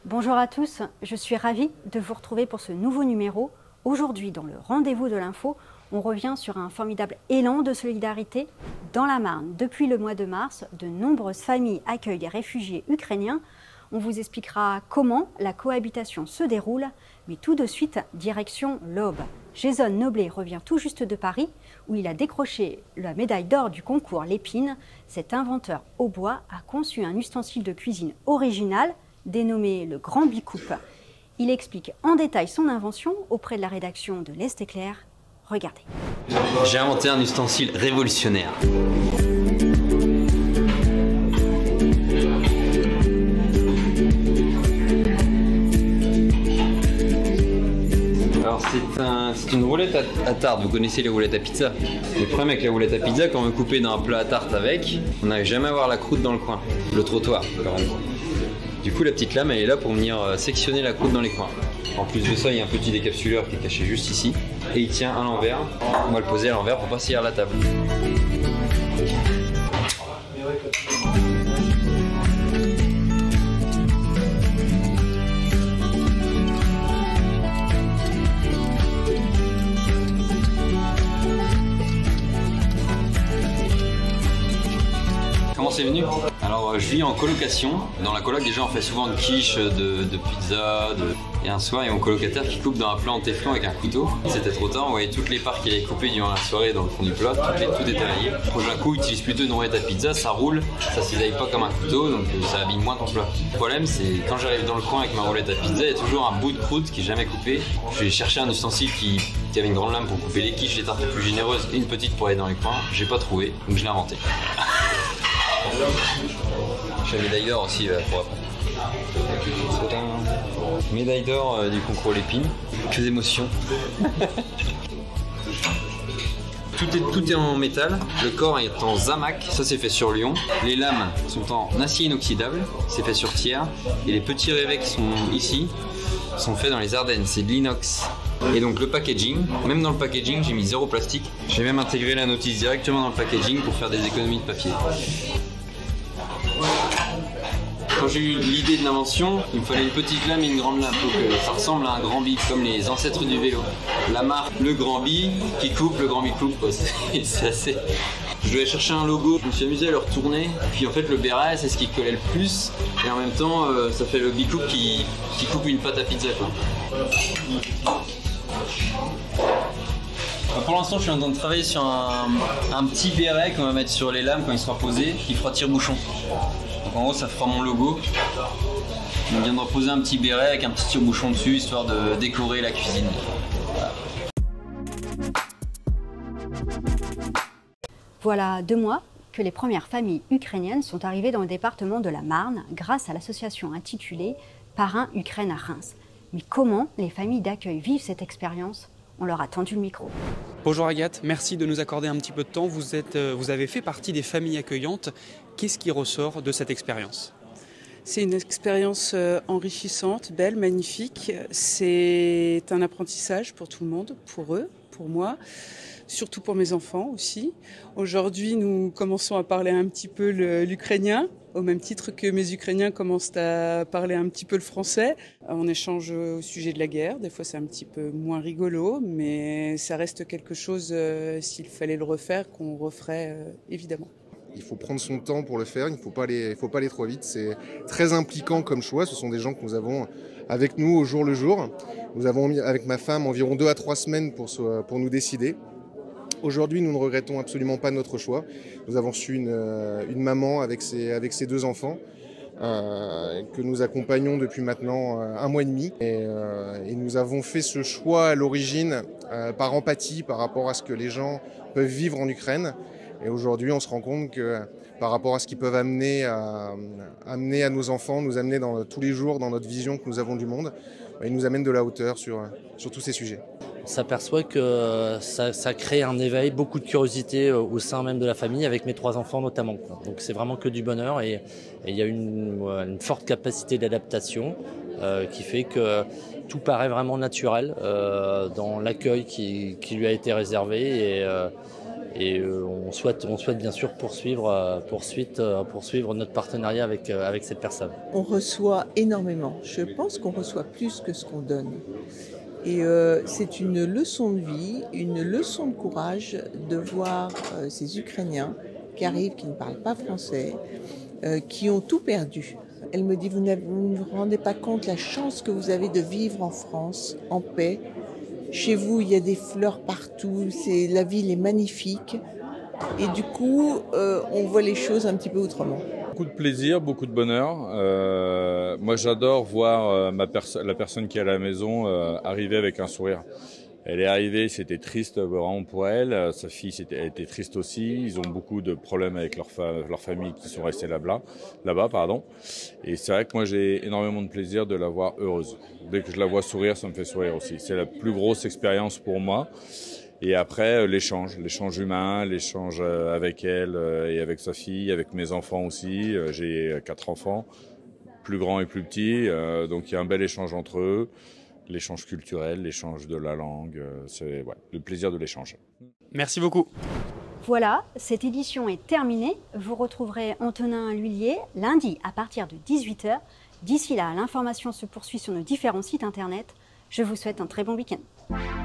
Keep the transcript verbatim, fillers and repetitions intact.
Bonjour à tous, je suis ravie de vous retrouver pour ce nouveau numéro. Aujourd'hui, dans le rendez-vous de l'info, on revient sur un formidable élan de solidarité. Dans la Marne, depuis le mois de mars, de nombreuses familles accueillent des réfugiés ukrainiens. On vous expliquera comment la cohabitation se déroule, mais tout de suite, direction l'Aube. Jason Noblet revient tout juste de Paris, où il a décroché la médaille d'or du concours Lépine. Cet inventeur au bois a conçu un ustensile de cuisine original, dénommé le Grand Bicoupe. Il explique en détail son invention auprès de la rédaction de l'Est Éclair. Regardez. J'ai inventé un ustensile révolutionnaire. Alors c'est un, c'est une roulette à, à tarte, vous connaissez les roulettes à pizza. Le problème avec la roulette à pizza, quand on veut couper dans un plat à tarte avec, on n'arrive jamais à voir la croûte dans le coin, le trottoir par exemple. Du coup la petite lame elle est là pour venir sectionner la croûte dans les coins. En plus de ça il y a un petit décapsuleur qui est caché juste ici et il tient à l'envers. On va le poser à l'envers pour pas saillir la table. Comment c'est venu? Alors je vis en colocation. Dans la coloc déjà on fait souvent de quiche, de, de pizza. De... Et un soir il y a mon colocataire qui coupe dans un plat en téflon avec un couteau. C'était trop tard, on voyait toutes les parts qu'il avait coupées durant la soirée dans le fond du plat, tout, les, tout est taillé. Le prochain coup utilise plutôt une roulette à pizza, ça roule, ça cisaille pas comme un couteau donc ça abîme moins ton plat. Le problème c'est quand j'arrive dans le coin avec ma roulette à pizza, il y a toujours un bout de croûte qui est jamais coupé. Je vais chercher un ustensile qui, qui avait une grande lame pour couper les quiches, les tartes plus généreuses et une petite pour aller dans les coins. J'ai pas trouvé, donc je l'ai inventé. J'ai la médaille d'or aussi euh, pour après. Médaille d'or euh, du concours Lépine. Que d'émotions. Tout est, tout est en métal, le corps est en zamac, ça c'est fait sur Lyon. Les lames sont en acier inoxydable, c'est fait sur Thiers. Et les petits rivets qui sont ici sont faits dans les Ardennes, c'est de l'inox. Et donc le packaging, même dans le packaging j'ai mis zéro plastique. J'ai même intégré la notice directement dans le packaging pour faire des économies de papier. Quand j'ai eu l'idée de l'invention, il me fallait une petite lame et une grande lame pour que ça ressemble à un grand bic, comme les ancêtres du vélo. La marque, le grand bic qui coupe, le grand bic coupe, c'est assez... Je devais chercher un logo, je me suis amusé à le retourner, puis en fait le béret c'est ce qui collait le plus, et en même temps euh, ça fait le bicoupe qui, qui coupe une pâte à pizza quoi. Pour l'instant je suis en train de travailler sur un, un petit béret qu'on va mettre sur les lames quand il sera posé, qui fera tire-bouchon. Donc en gros ça fera mon logo. On viendra poser un petit béret avec un petit tire-bouchon dessus, histoire de décorer la cuisine. Voilà. Voilà deux mois que les premières familles ukrainiennes sont arrivées dans le département de la Marne grâce à l'association intitulée Parrain Ukraine à Reims. Mais comment les familles d'accueil vivent cette expérience? On leur a tendu le micro. Bonjour Agathe, merci de nous accorder un petit peu de temps. Vous, êtes, vous avez fait partie des familles accueillantes. Qu'est-ce qui ressort de cette expérience? C'est une expérience enrichissante, belle, magnifique. C'est un apprentissage pour tout le monde, pour eux, pour moi, surtout pour mes enfants aussi. Aujourd'hui, nous commençons à parler un petit peu l'ukrainien, au même titre que mes Ukrainiens commencent à parler un petit peu le français. On échange au sujet de la guerre, des fois c'est un petit peu moins rigolo, mais ça reste quelque chose, euh, s'il fallait le refaire, qu'on referait euh, évidemment. Il faut prendre son temps pour le faire, il ne faut pas aller, il faut pas aller trop vite. C'est très impliquant comme choix, ce sont des gens que nous avons avec nous au jour le jour. Nous avons mis avec ma femme environ deux à trois semaines pour, se, pour nous décider. Aujourd'hui, nous ne regrettons absolument pas notre choix. Nous avons reçu une, une maman avec ses, avec ses deux enfants euh, que nous accompagnons depuis maintenant un mois et demi. Et, euh, et nous avons fait ce choix à l'origine euh, par empathie par rapport à ce que les gens peuvent vivre en Ukraine. Et aujourd'hui, on se rend compte que par rapport à ce qu'ils peuvent amener à, amener à nos enfants, nous amener dans, tous les jours dans notre vision que nous avons du monde, ils nous amènent de la hauteur sur, sur tous ces sujets. On s'aperçoit que ça, ça crée un éveil, beaucoup de curiosité au sein même de la famille, avec mes trois enfants notamment. Donc c'est vraiment que du bonheur et il y a une, une forte capacité d'adaptation euh, qui fait que tout paraît vraiment naturel euh, dans l'accueil qui, qui lui a été réservé. Et, euh, et euh, on, souhaite, on souhaite bien sûr poursuivre, euh, poursuite, euh, poursuivre notre partenariat avec, euh, avec cette personne. On reçoit énormément. Je pense qu'on reçoit plus que ce qu'on donne. Et euh, c'est une leçon de vie, une leçon de courage de voir euh, ces Ukrainiens qui arrivent, qui ne parlent pas français, euh, qui ont tout perdu. Elle me dit, vous ne vous rendez pas compte la chance que vous avez de vivre en France, en paix. Chez vous, il y a des fleurs partout, c'est, la ville est magnifique. Et du coup, euh, on voit les choses un petit peu autrement. Beaucoup de plaisir, beaucoup de bonheur. Euh, moi, j'adore voir euh, ma perso- la personne qui est à la maison euh, arriver avec un sourire. Elle est arrivée, c'était triste vraiment pour elle. Sa fille, c'était, elle était triste aussi. Ils ont beaucoup de problèmes avec leur, fa- leur famille qui sont restés là-bas, là-bas, pardon. Et c'est vrai que moi, j'ai énormément de plaisir de la voir heureuse. Dès que je la vois sourire, ça me fait sourire aussi. C'est la plus grosse expérience pour moi. Et après, l'échange, l'échange humain, l'échange avec elle et avec sa fille, avec mes enfants aussi. J'ai quatre enfants, plus grands et plus petits. Donc il y a un bel échange entre eux. L'échange culturel, l'échange de la langue, c'est ouais, le plaisir de l'échange. Merci beaucoup. Voilà, cette édition est terminée. Vous retrouverez Antonin Lhuillier lundi à partir de dix-huit heures. D'ici là, l'information se poursuit sur nos différents sites internet. Je vous souhaite un très bon week-end.